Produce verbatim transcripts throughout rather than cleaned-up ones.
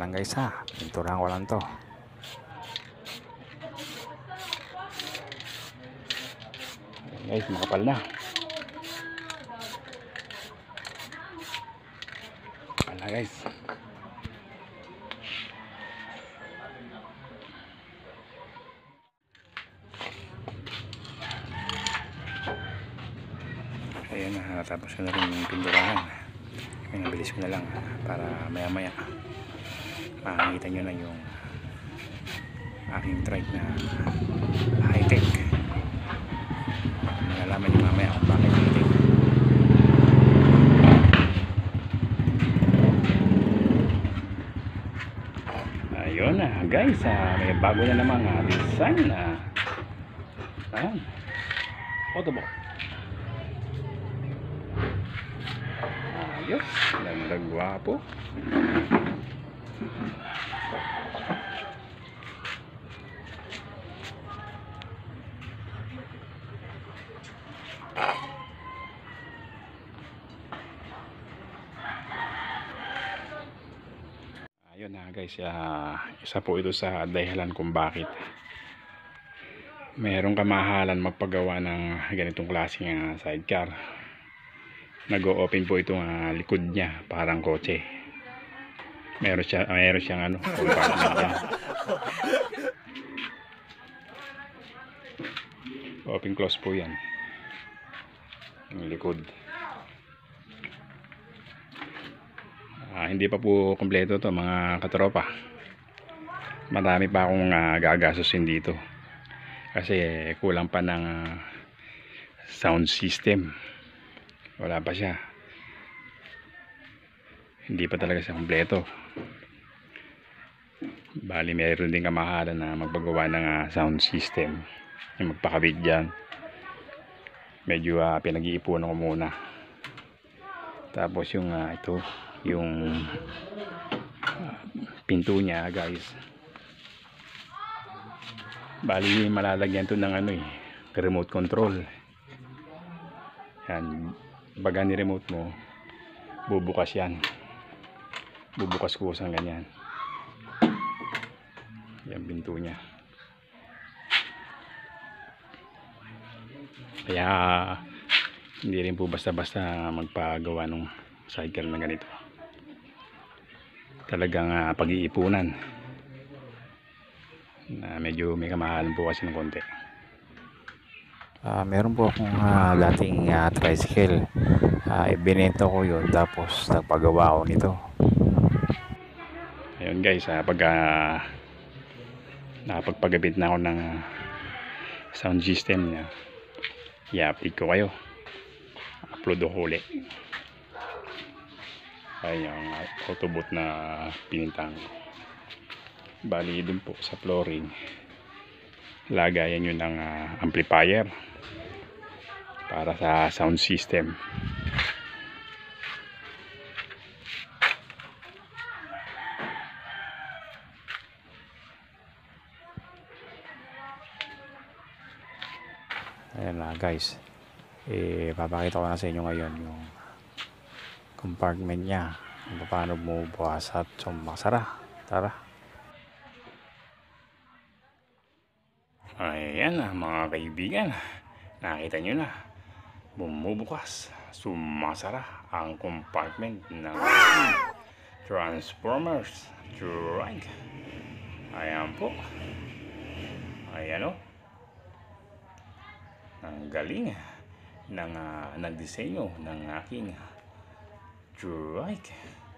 lang guys ha. Pinturahan ko lang to. Guys, makapal na. Makapal na guys. Ayan na, tapos ko na rin yung pinturahan. Pinabilis ko na lang para maya maya makikita nyo na yung aking trike na high tech. Malalaman nyo mamaya kung bakit high tech. Ayun na guys, ah, may bago na namang ah, design na ah, Autobot. Ayos, ganda, gwapo. Ayun na guys, uh, isa po ito sa dahilan kung bakit mayroong kamahalan magpagawa ng ganitong klaseng uh, sidecar. Nag-o-open po itong uh, likod niya parang kotse. Meron siya, meron siyang ano, compartment niya. Open close po yan. Yung likod. Uh, hindi pa po kompleto to mga katropa. Marami pa akong uh, gagasusin dito. Kasi kulang pa ng uh, sound system. Wala pa siya. Hindi pa talaga siya kompleto. Bali mayroon din kamahalan na magpagawa ng uh, sound system. Yung magpakabit dyan. Medyo uh, pinag-iipunan ko muna. Tapos yung uh, ito, yung uh, pinto niya guys. Bali malalagyan to ng ano eh, remote control. Yan. Baga ni remote mo, bubukas yan. Bubukas kusang ganyan. Yan pinto niya. Kaya hindi rin po basta-basta magpagawa ng sidecar na ganito. Talagang uh, pag-iipunan. Na medyo may kamahalan po kasi ng konti. Uh, meron po akong uh, dating uh, tricycle. Uh, ibinenta ko yun tapos nagpagawa ako nito. Ayun guys, uh, pag uh, nakapagpagabit na ako ng uh, sound system niya, i-update ko kayo. Upload ko ulit. Ayun yung uh, Autobot na pinintang. Bali dun po sa flooring, lagayan nyo ng uh, amplifier para sa sound system. Ayan na guys, eh, papakita ko na sa inyo ngayon yung compartment nya, paano bumubukas at sumasara. Tara. Ayan na mga kaibigan, nakita nyo na, bumubukas, sumasara ang compartment ng Transformers Trike. Ayan po. Ayan o. Ang galing ng uh, nagdisenyo ng aking Trike.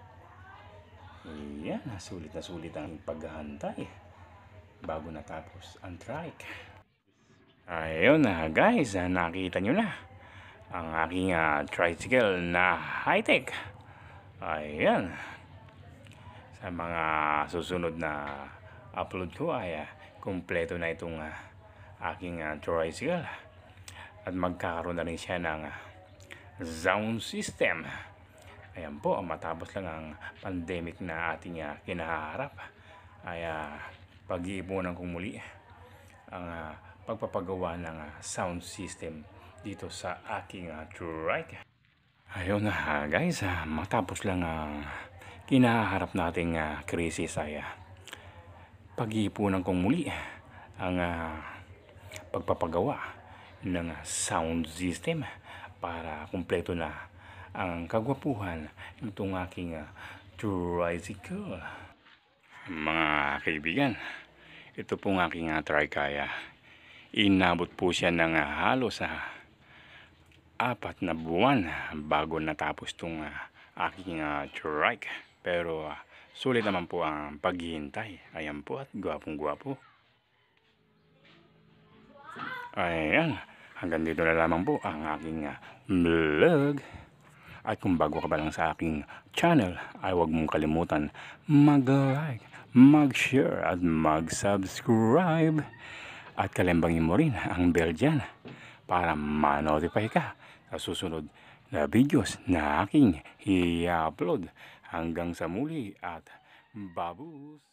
Ayan, sulit na sulit ang paghahantay bago natapos ang trike. Ayun na guys, nakita nyo na ang aking uh, tricycle na high-tech. Ayan, sa mga susunod na upload ko ay uh, kumpleto na itong uh, aking uh, tricycle at magkakaroon na rin siya ng uh, sound system. Ayan po, matapos lang ang pandemic na ating uh, kinaharap ay uh, pag-iipunan kong muli ang uh, pagpapagawa ng uh, sound system dito sa aking uh, trike. Ayun na uh, guys, uh, matapos lang ang uh, kinaharap nating uh, krisis ay uh, pag-iipunan kong muli ang uh, pagpapagawa ng sound system para kumpleto na ang kagwapuhan nitong aking uh, tricycle. Mga kaibigan, ito pong aking uh, trikaya. Inabot po siya ng uh, halos uh, apat na buwan bago natapos itong uh, aking uh, trike. Pero uh, sulit naman po ang paghihintay. Ayan po, at gwapong gwapo. Ayan, hanggang dito na lamang po ang aking uh, vlog. At kung bago ka pa lang sa aking channel, ay huwag mong kalimutan mag-like, mag-share at mag-subscribe. At kalembangin mo rin ang bell dyan para ma-notify ka sa susunod na videos na aking i-upload. Hanggang sa muli at babus!